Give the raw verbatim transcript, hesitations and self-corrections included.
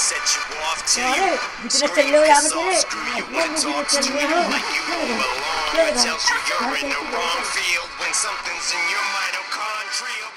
set you off till Vale, you si tienes scream el ya me piss off, tiene. screw you No and me talk tienes to el you miedo. like you don't belong. It tells you you're in the wrong field when something's in your mitochondria.